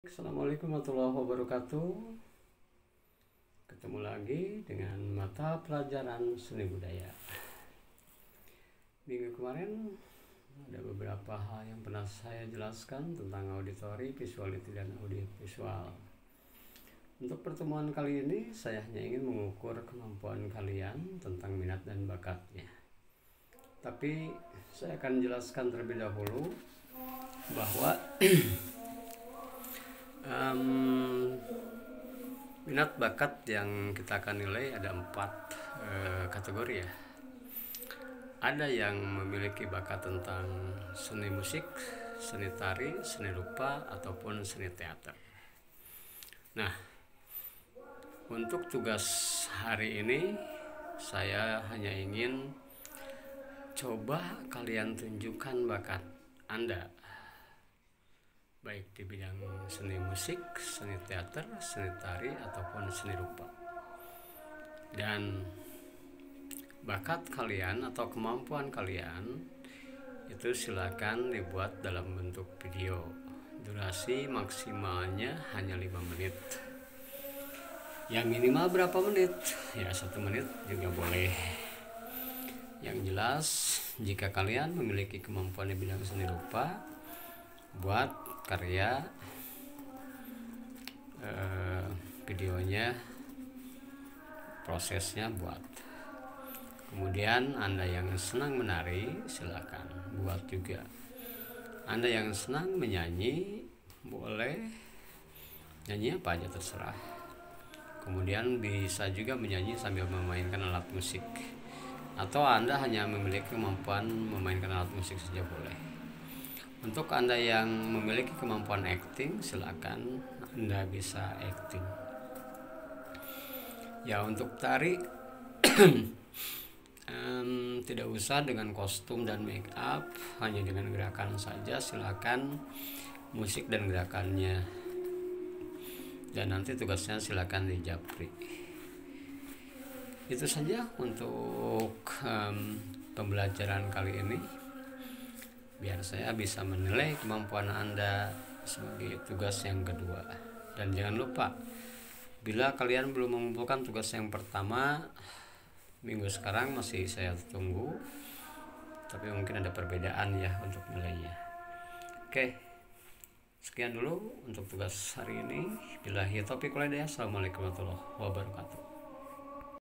Assalamualaikum warahmatullahi wabarakatuh. Ketemu lagi dengan mata pelajaran seni budaya. Minggu kemarin ada beberapa hal yang pernah saya jelaskan tentang auditori, visuality, dan audiovisual. Untuk pertemuan kali ini saya hanya ingin mengukur kemampuan kalian tentang minat dan bakatnya. Tapi saya akan jelaskan terlebih dahulu bahwa minat bakat yang kita akan nilai ada 4 kategori ya. Ada yang memiliki bakat tentang seni musik, seni tari, seni rupa, ataupun seni teater. Nah, untuk tugas hari ini saya hanya ingin coba kalian tunjukkan bakat Anda, baik di bidang seni musik, seni teater, seni tari, ataupun seni rupa. Dan bakat kalian atau kemampuan kalian itu silakan dibuat dalam bentuk video. Durasi maksimalnya hanya 5 menit. Yang minimal berapa menit? Ya 1 menit juga boleh. Yang jelas, jika kalian memiliki kemampuan di bidang seni rupa, buat karya videonya, prosesnya buat. Kemudian Anda yang senang menari silakan buat juga. Anda yang senang menyanyi boleh nyanyi apa aja terserah. Kemudian bisa juga menyanyi sambil memainkan alat musik, atau Anda hanya memiliki kemampuan memainkan alat musik saja boleh. Untuk Anda yang memiliki kemampuan acting, silakan Anda bisa acting. Ya, untuk tari tidak usah dengan kostum dan make up, hanya dengan gerakan saja silakan, musik dan gerakannya. Dan nanti tugasnya silakan dijapri. Itu saja untuk pembelajaran kali ini, biar saya bisa menilai kemampuan Anda sebagai tugas yang kedua. Dan jangan lupa, bila kalian belum mengumpulkan tugas yang pertama, minggu sekarang masih saya tunggu, tapi mungkin ada perbedaan ya untuk nilainya. Oke, sekian dulu untuk tugas hari ini. Billahi taufiq wal hidayah. Assalamualaikum warahmatullahi wabarakatuh.